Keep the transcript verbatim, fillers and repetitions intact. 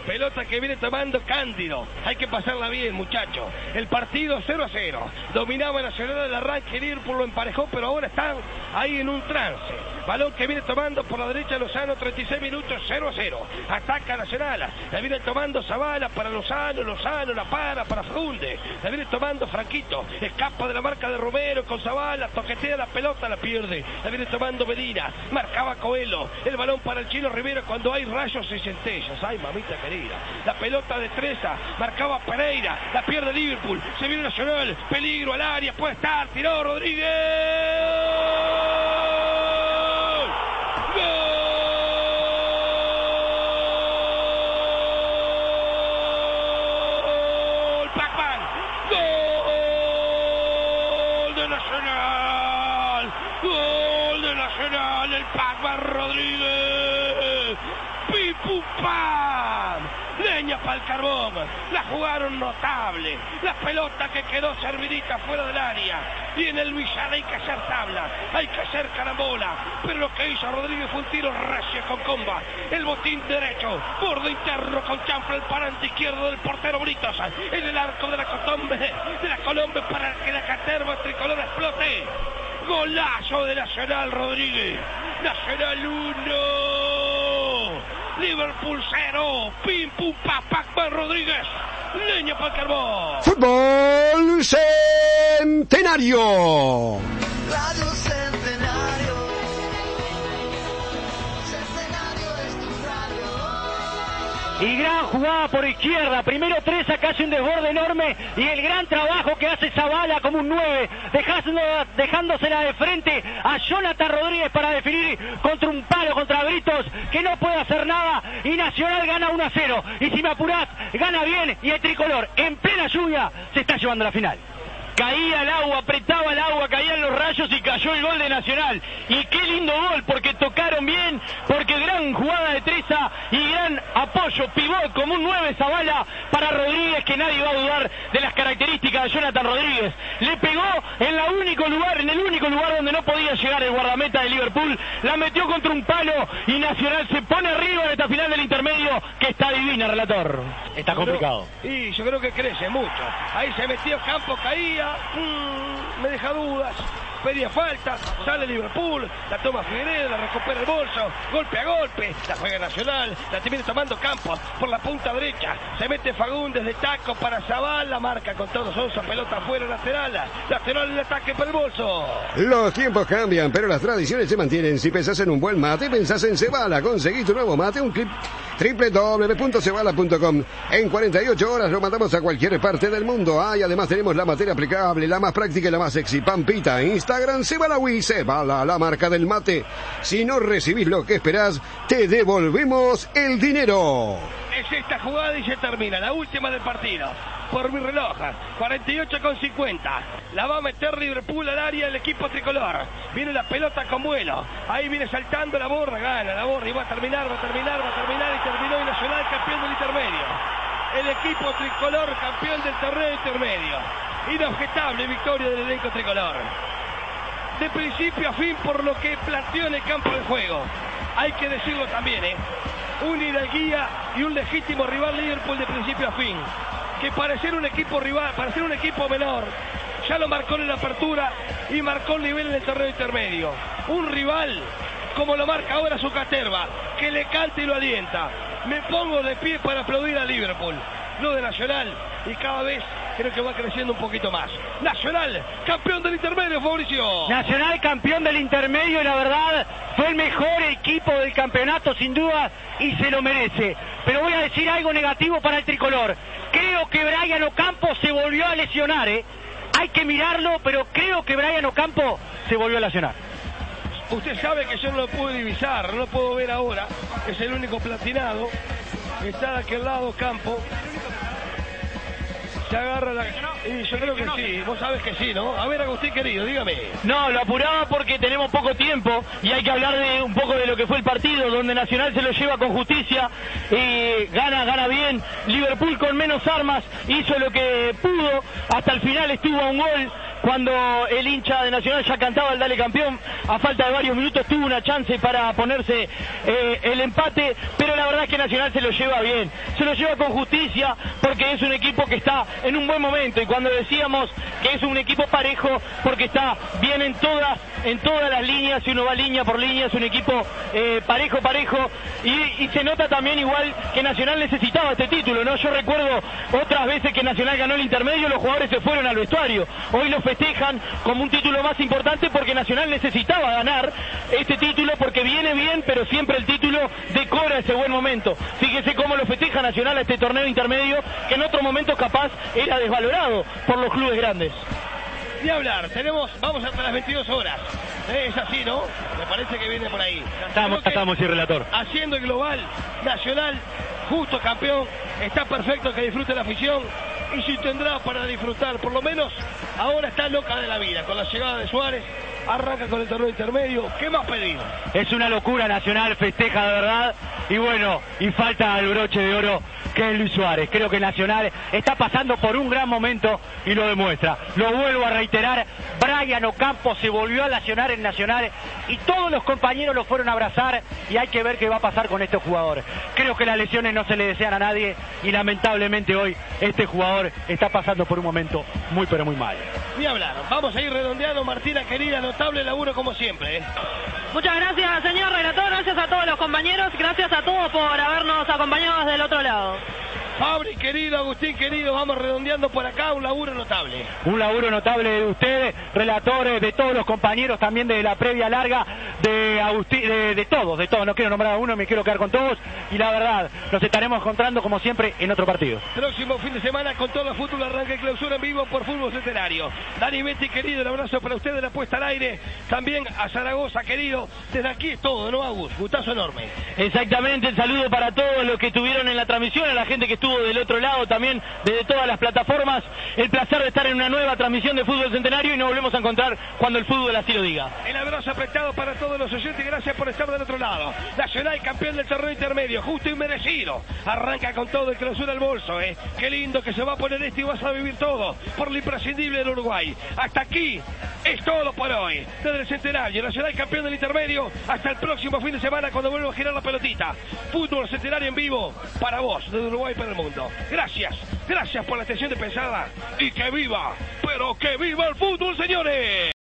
Pelota que viene tomando Cándido. Hay que pasarla bien, muchachos. El partido cero a cero. Dominaba Nacional el arranque, Liverpool lo emparejó, pero ahora están ahí en un trance. Balón que viene tomando por la derecha Lozano, treinta y seis minutos, cero a cero. Ataca Nacional. La viene tomando Zavala para Lozano, Lozano la para para Fagundes. La viene tomando Franquito. Escapa de la marca de Romero con Zavala. Toquetea la pelota, la pierde. La viene tomando Medina. Marcaba Coelho. El balón para el Chino Rivera cuando hay rayos y centellas. Ay, mamita querida. La pelota de Treza. Marcaba Pereira. La pierde Liverpool. Se viene Nacional. Peligro al área. Puede estar. Tiró Rodríguez. El Pac-Man Rodríguez. ¡Pim, pum, pam! Leña para el carbón. La jugaron notable. La pelota que quedó servidita fuera del área. Y en el Villar hay que hacer tabla. Hay que hacer carambola. Pero lo que hizo Rodríguez fue un tiro recio con comba. El botín derecho. Borde interno con chanfle. El parante izquierdo del portero Britos. En el arco de la Cotombe. De la Colombe para que la caterva tricolor explote. Golazo de Nacional Rodríguez. Nacional uno. Liverpool cero. Pim, pum, pa, Pac-Man Rodríguez. Leña para el carbón. Fútbol Centenario. Radio Centenario. Centenario es tu radio. Y gran jugada por izquierda. Primero Treza, que hace un desborde enorme. Y el gran trabajo que hace Zavala como un nueve. Dejando, dejándosela de frente a Jonathan Rodríguez para definir contra un palo, contra Britos, que no puede hacer nada. Y Nacional gana uno a cero. Y si me apurás, gana bien. Y el tricolor, en plena lluvia, se está llevando a la final. Caía el agua, apretaba el agua, caían los rayos y cayó el gol de Nacional. Y qué lindo gol, porque tocaron bien, porque gran jugada de Treza y gran apoyo, pivot como un nueve Zavala para Rodríguez, que nadie va a dudar de las características de Jonathan Rodríguez. Le pegó en el único lugar, en el único lugar donde no podía llegar el guardameta de Liverpool, la metió contra un palo y Nacional se pone arriba en esta final del intermedio, que está divina, relator. Está complicado. Y yo creo que crece mucho. Ahí se metió Campo, caía. Mm, me deja dudas. Pedía falta, sale Liverpool, la toma Figueiredo, la recupera el bolso, golpe a golpe, la juega Nacional, la termina tomando Campos por la punta derecha, se mete Fagundes de taco para Zavala, la marca con todos Sosa, pelota afuera, lateral, lateral el ataque por el bolso. Los tiempos cambian, pero las tradiciones se mantienen. Si pensás en un buen mate, pensás en Cebala. Conseguí tu nuevo mate, un clip doble u doble u doble u punto cebala punto com. En cuarenta y ocho horas lo mandamos a cualquier parte del mundo. Ah, y además tenemos la materia aplicable, la más práctica y la más sexy. Pampita, Instagram, Cebalawi, Cebala, la marca del mate. Si no recibís lo que esperás, te devolvemos el dinero. Es esta jugada y se termina, la última del partido. Por mi reloj, cuarenta y ocho con cincuenta. La va a meter Liverpool al área el equipo tricolor. Viene la pelota con vuelo. Ahí viene saltando la borra, gana la borra y va a terminar, va a terminar, va a terminar y terminó y Nacional campeón del intermedio. El equipo tricolor campeón del torneo intermedio. Inobjetable victoria del elenco tricolor. De principio a fin por lo que planteó en el campo de juego. Hay que decirlo también, ¿eh? Un hidalguía y un legítimo rival Liverpool de principio a fin. Que para ser un equipo rival, para ser un equipo menor, ya lo marcó en la apertura y marcó el nivel en el torneo intermedio. Un rival, como lo marca ahora su caterva, que le canta y lo alienta. Me pongo de pie para aplaudir a Liverpool, no de Nacional, y cada vez creo que va creciendo un poquito más. Nacional, campeón del intermedio, Fabricio. Nacional, campeón del intermedio, y la verdad, fue el mejor equipo del campeonato, sin duda, y se lo merece. Pero voy a decir algo negativo para el tricolor. Creo que Brian Ocampo se volvió a lesionar, ¿eh? Hay que mirarlo, pero creo que Brian Ocampo se volvió a lesionar. Usted sabe que yo no lo puedo divisar, no lo puedo ver ahora. Es el único platinado. Está de aquel lado Campo. Se agarra la... Y yo creo que sí, vos sabés que sí, ¿no? A ver, Agustín querido, dígame. No, lo apuraba porque tenemos poco tiempo y hay que hablar de un poco de lo que fue el partido, donde Nacional se lo lleva con justicia, y gana, gana bien. Liverpool con menos armas hizo lo que pudo, hasta el final estuvo a un gol. cuando el hincha de Nacional ya cantaba el dale campeón, a falta de varios minutos tuvo una chance para ponerse eh, el empate, pero la verdad es que Nacional se lo lleva bien, se lo lleva con justicia, porque es un equipo que está en un buen momento, y cuando decíamos que es un equipo parejo, porque está bien en todas, en todas las líneas, si uno va línea por línea, es un equipo eh, parejo, parejo, y, y se nota también igual que Nacional necesitaba este título, ¿no? Yo recuerdo otras veces que Nacional ganó el intermedio, los jugadores se fueron al vestuario, hoy lo festejan como un título más importante porque Nacional necesitaba ganar este título, porque viene bien, pero siempre el título decora ese buen momento. Fíjese cómo lo festeja Nacional a este torneo intermedio, que en otros momentos capaz era desvalorado por los clubes grandes. Ni hablar, tenemos, vamos hasta las veintidós horas. Eh, es así, ¿no? Me parece que viene por ahí. Estamos, estamos, sí, relator. Haciendo el global, Nacional, justo campeón, está perfecto, que disfrute la afición, y si tendrá para disfrutar, por lo menos, ahora está loca de la vida, con la llegada de Suárez, arranca con el torneo intermedio, ¿qué más pedido? Es una locura, Nacional festeja de verdad, y bueno, y falta el broche de oro que es Luis Suárez. Creo que Nacional está pasando por un gran momento y lo demuestra. Lo vuelvo a reiterar, Brian Ocampo se volvió a lesionar en Nacional y todos los compañeros lo fueron a abrazar, y hay que ver qué va a pasar con estos jugadores. Creo que las lesiones no se le desean a nadie, y lamentablemente hoy este jugador está pasando por un momento muy pero muy mal. Ni hablar, vamos a ir redondeando. Martina querida, notable laburo como siempre, ¿eh? Muchas gracias, señor relator, gracias a todos los compañeros, gracias a todos por habernos acompañado desde el otro lado. Fabri querido, Agustín querido, vamos redondeando por acá, un laburo notable. Un laburo notable de ustedes, relatores, de todos los compañeros, también de la previa larga, de Agustín, de, de todos, de todos, no quiero nombrar a uno, me quiero quedar con todos, y la verdad, nos estaremos encontrando como siempre en otro partido. Próximo fin de semana con todo el fútbol, arranca y clausura en vivo por Fútbol Centenario. Dani Betty querido, un abrazo para ustedes, la puesta al aire, también a Zaragoza querido, desde aquí es todo, ¿no, Agus? Gustazo enorme. Exactamente, el saludo para todos los que estuvieron en la transmisión, a la gente que estuvo del otro lado también, desde todas las plataformas, el placer de estar en una nueva transmisión de Fútbol Centenario, y nos volvemos a encontrar cuando el fútbol así lo diga. El abrazo apretado para todos los oyentes, gracias por estar del otro lado. Nacional campeón del torneo intermedio, justo y merecido, arranca con todo, el clausura al bolso, ¿eh? Qué lindo que se va a poner esto, y vas a vivir todo por lo imprescindible del Uruguay. Hasta aquí es todo por hoy, desde el Centenario, Nacional campeón del intermedio, hasta el próximo fin de semana cuando vuelva a girar la pelotita. Fútbol Centenario en vivo para vos, desde Uruguay para el mundo. Gracias, gracias por la atención de pensada, y que viva, pero que viva el fútbol, señores.